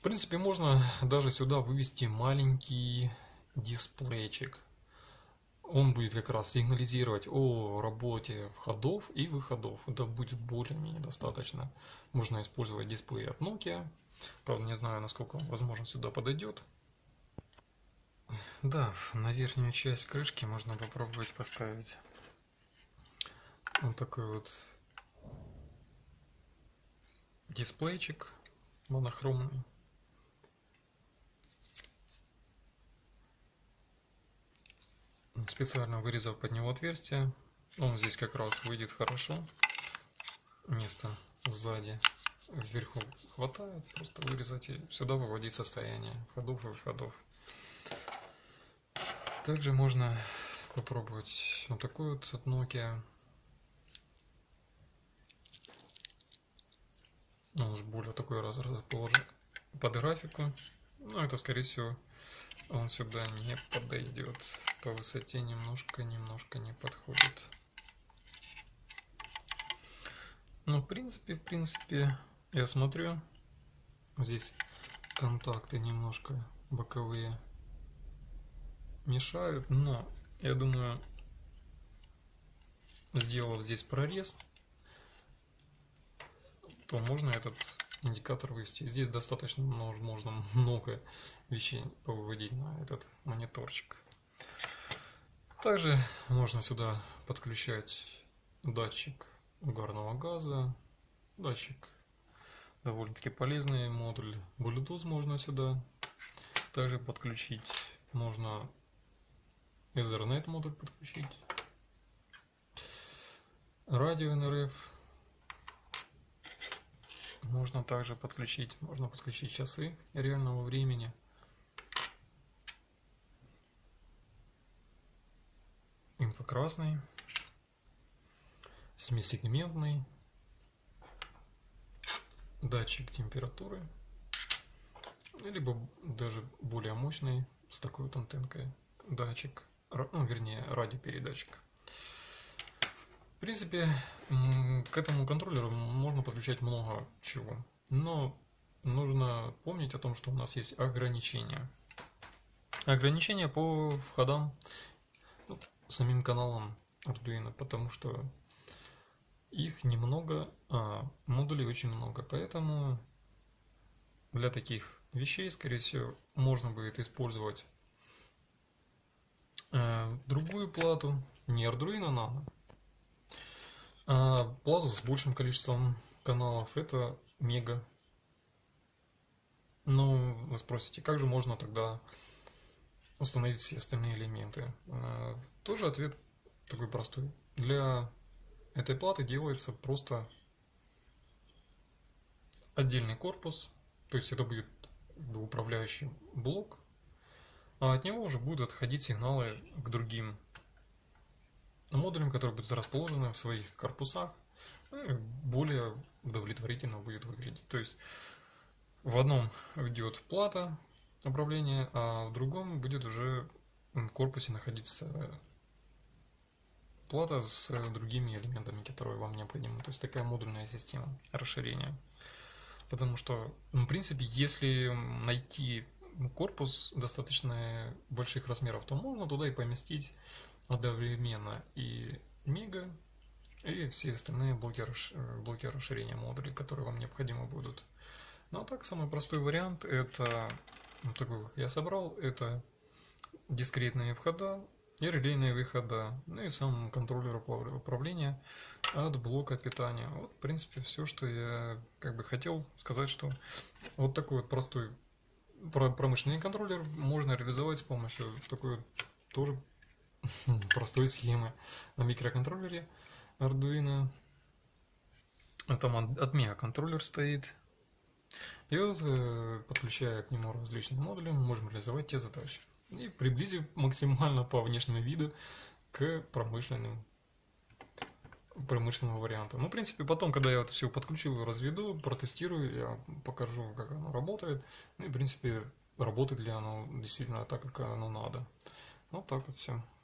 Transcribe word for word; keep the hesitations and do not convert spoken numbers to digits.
В принципе, можно даже сюда вывести маленький дисплейчик. Он будет как раз сигнализировать о работе входов и выходов. Это будет более-менее достаточно. Можно использовать дисплей от Nokia. Правда, не знаю, насколько он, возможно, сюда подойдет. Да, на верхнюю часть крышки можно попробовать поставить вот такой вот дисплейчик монохромный. Специально вырезав под него отверстие, он здесь как раз выйдет хорошо. Места сзади вверху хватает, просто вырезать и сюда выводить состояние входов и выходов. Также можно попробовать вот такой вот от Nokia. Он уже более такой раз расположен под графику. Но это, скорее всего, он сюда не подойдет. По высоте немножко, немножко не подходит. Ну, в принципе, в принципе, я смотрю, здесь контакты немножко боковые мешают, но я думаю, сделав здесь прорез, то можно этот индикатор вывести. Здесь достаточно можно много вещей повыводить на этот мониторчик. Также можно сюда подключать датчик угарного газа, датчик довольно-таки полезный, модуль Bluetooth можно сюда также подключить, можно Ethernet модуль подключить, радио эн эр эф можно также подключить, можно подключить часы реального времени. Инфракрасный, семисегментный, датчик температуры, либо даже более мощный с такой вот антенкой датчик, ну, вернее радиопередатчик. В принципе, к этому контроллеру можно подключать много чего, но нужно помнить о том, что у нас есть ограничения. Ограничения по входам, ну, самим каналам Arduino, потому что их немного, а модулей очень много, поэтому для таких вещей, скорее всего, можно будет использовать э, другую плату, не Arduino Nano, а плату с большим количеством каналов, это Mega. Ну, вы спросите, как же можно тогда установить все остальные элементы? Э, тоже ответ такой простой. Для этой платы делается просто отдельный корпус, то есть это будет управляющий блок, а от него уже будут отходить сигналы к другим модулям, которые будут расположены в своих корпусах, и более удовлетворительно будет выглядеть. То есть в одном идет плата управления, а в другом будет уже в корпусе находиться плата с другими элементами, которые вам необходимы. То есть такая модульная система расширения. Потому что, в принципе, если найти корпус достаточно больших размеров, то можно туда и поместить одновременно и Mega, и все остальные блоки, блоки расширения модулей, которые вам необходимы будут. Ну а так, самый простой вариант, это вот такой, как я собрал, это дискретные входа и релейные выхода, ну и сам контроллер управления от блока питания. Вот, в принципе, все, что я как бы хотел сказать, что вот такой вот простой промышленный контроллер можно реализовать с помощью такой вот тоже простой схемы на микроконтроллере Arduino. Там от Mega контроллер стоит. И вот, подключая к нему различные модули, мы можем реализовать те задачи. И приблизив максимально по внешнему виду к промышленным промышленного варианта. Ну, в принципе, потом, когда я это все подключу, разведу, протестирую, я покажу, как оно работает. Ну и, в принципе, работает ли оно действительно так, как оно надо. Вот так вот все.